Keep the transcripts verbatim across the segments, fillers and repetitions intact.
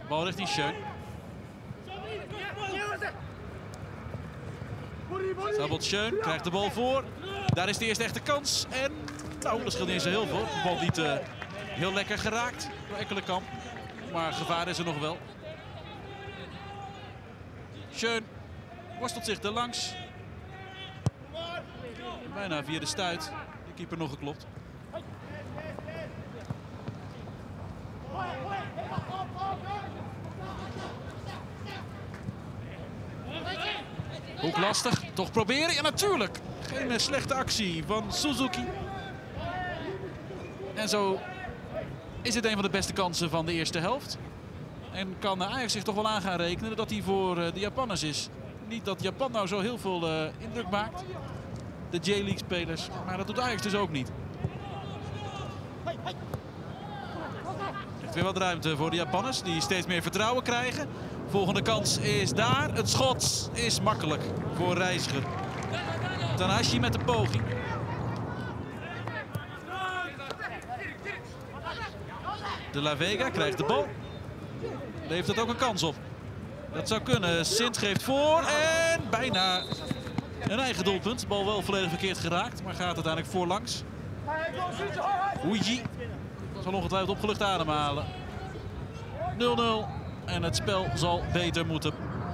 Bal richting Schön. Sabot Schön krijgt de bal voor. Daar is de eerste echte kans. En nou, dat scheelt niet eens zo heel veel. De bal niet uh, heel lekker geraakt door Ekkelenkamp. Maar gevaar is er nog wel. Schön worstelt zich er langs. Bijna via de stuit. De keeper nog geklopt. Hoek lastig. Toch proberen. Ja, natuurlijk. Geen uh, slechte actie van Suzuki. En zo is het een van de beste kansen van de eerste helft. En kan Ajax zich toch wel aan gaan rekenen dat hij voor uh, de Japanners is. Niet dat Japan nou zo heel veel uh, indruk maakt. De J-League spelers. Maar dat doet Ajax dus ook niet. Echt weer wat ruimte voor de Japanners. Die steeds meer vertrouwen krijgen. Volgende kans is daar. Het schot is makkelijk voor Reiziger. Tanahashi met de poging. De La Vega krijgt de bal. Levert dat ook een kans op. Dat zou kunnen. Sint geeft voor en bijna een eigen doelpunt. De bal wel volledig verkeerd geraakt, maar gaat uiteindelijk voorlangs. Huiji zal ongetwijfeld opgelucht ademhalen. nul nul en het spel zal beter moeten.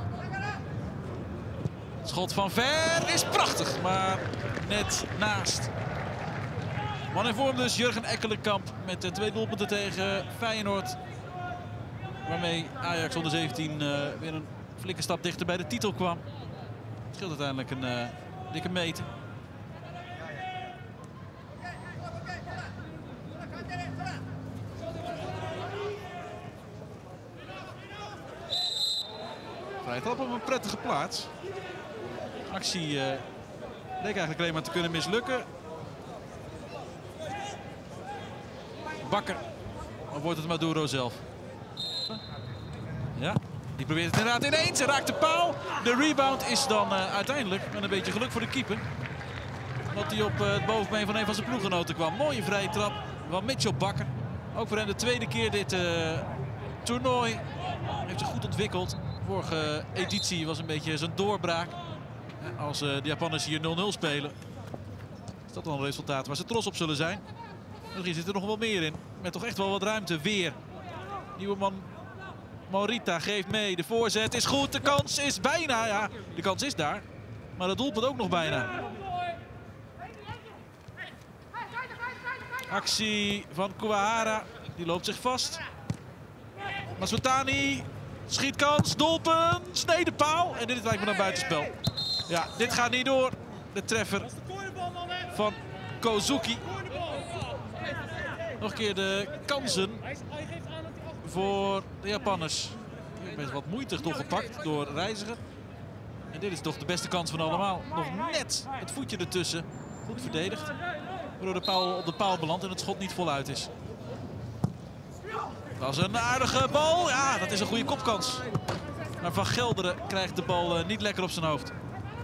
Het schot van ver is prachtig, maar net naast. Man in vorm dus, Jurgen Ekkelenkamp met de twee doelpunten tegen Feyenoord. Waarmee Ajax onder zeventien uh, weer een flinke stap dichter bij de titel kwam. Het scheelt uiteindelijk een uh, dikke meter. Vrije trap op een prettige plaats. Actie uh, leek eigenlijk alleen maar te kunnen mislukken. Bakker. Of wordt het Maduro zelf? Ja, die probeert het inderdaad ineens. Hij raakt de paal. De rebound is dan uh, uiteindelijk met een beetje geluk voor de keeper. Dat hij op uh, het bovenbeen van een van zijn ploeggenoten kwam. Mooie vrije trap van Mitchell Bakker. Ook voor hem de tweede keer dit uh, toernooi. Heeft zich goed ontwikkeld. Vorige editie was een beetje zijn doorbraak. Als uh, de Japanners hier nul nul spelen, is dat dan een resultaat waar ze trots op zullen zijn. Misschien zit er nog wel meer in. Met toch echt wel wat ruimte. Weer. Nieuwe man Morita geeft mee. De voorzet is goed. De kans is bijna. Ja, de kans is daar. Maar het doelpunt ook nog bijna. Actie van Kuwahara. Die loopt zich vast. Masutani. Schietkans. Doelpunt. Snedepaal. En dit lijkt me dan buitenspel. Ja, dit gaat niet door. De treffer van Kozuki. Nog een keer de kansen voor de Japanners. Met wat moeite toch gepakt door Reiziger. En dit is toch de beste kans van allemaal. Nog net het voetje ertussen. Goed verdedigd. Waardoor de paal op de paal belandt en het schot niet voluit is. Dat is een aardige bal. Ja, dat is een goede kopkans. Maar Van Gelderen krijgt de bal niet lekker op zijn hoofd.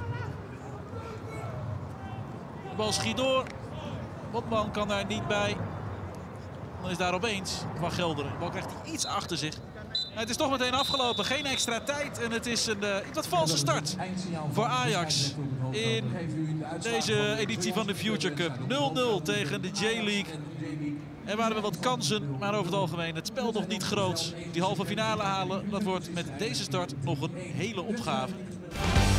De bal schiet door. Botman kan daar niet bij. Dan is daar opeens Van Gelderen. De bal krijgt hij iets achter zich. Nou, het is toch meteen afgelopen. Geen extra tijd. En het is een uh, wat valse start voor Ajax in deze editie van de Future Cup. nul nul tegen de J-League. Er waren wel wat kansen, maar over het algemeen het spel nog niet groot. Die halve finale halen, dat wordt met deze start nog een hele opgave.